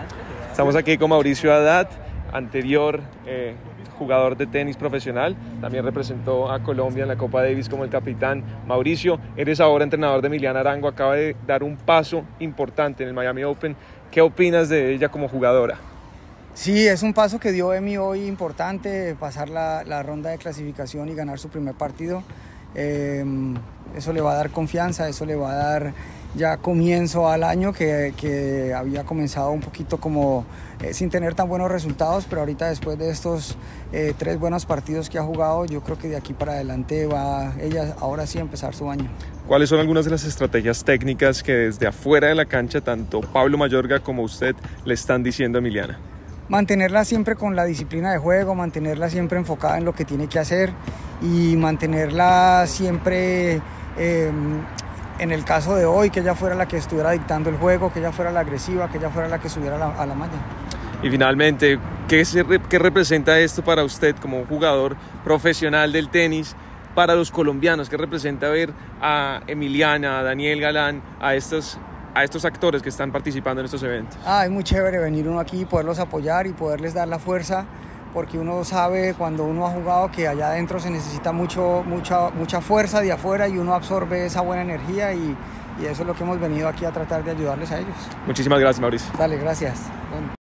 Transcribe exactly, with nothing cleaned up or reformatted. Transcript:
Estamos aquí con Mauricio Haddad, anterior eh, jugador de tenis profesional, también representó a Colombia en la Copa Davis como el capitán. Mauricio, eres ahora entrenador de Emiliana Arango, acaba de dar un paso importante en el Miami Open. ¿Qué opinas de ella como jugadora? Sí, es un paso que dio Emi hoy importante, pasar la, la ronda de clasificación y ganar su primer partido. Eh, eso le va a dar confianza, eso le va a dar ya comienzo al año que, que había comenzado un poquito como eh, sin tener tan buenos resultados, pero ahorita después de estos eh, tres buenos partidos que ha jugado, yo creo que de aquí para adelante va ella ahora sí a empezar su año. ¿Cuáles son algunas de las estrategias técnicas que desde afuera de la cancha tanto Pablo Mayorga como usted le están diciendo a Emiliana? Mantenerla siempre con la disciplina de juego, mantenerla siempre enfocada en lo que tiene que hacer y mantenerla siempre, eh, en el caso de hoy, que ella fuera la que estuviera dictando el juego, que ella fuera la agresiva, que ella fuera la que subiera a la, a la malla. Y finalmente, ¿qué, se, ¿qué representa esto para usted como un jugador profesional del tenis, para los colombianos? ¿Qué representa ver a Emiliana, a Daniel Galán, a estos a estos actores que están participando en estos eventos? Ah, es muy chévere venir uno aquí y poderlos apoyar y poderles dar la fuerza, porque uno sabe cuando uno ha jugado que allá adentro se necesita mucho, mucha, mucha fuerza de afuera y uno absorbe esa buena energía y, y eso es lo que hemos venido aquí a tratar de ayudarles a ellos. Muchísimas gracias, Mauricio. Dale, gracias. Bueno.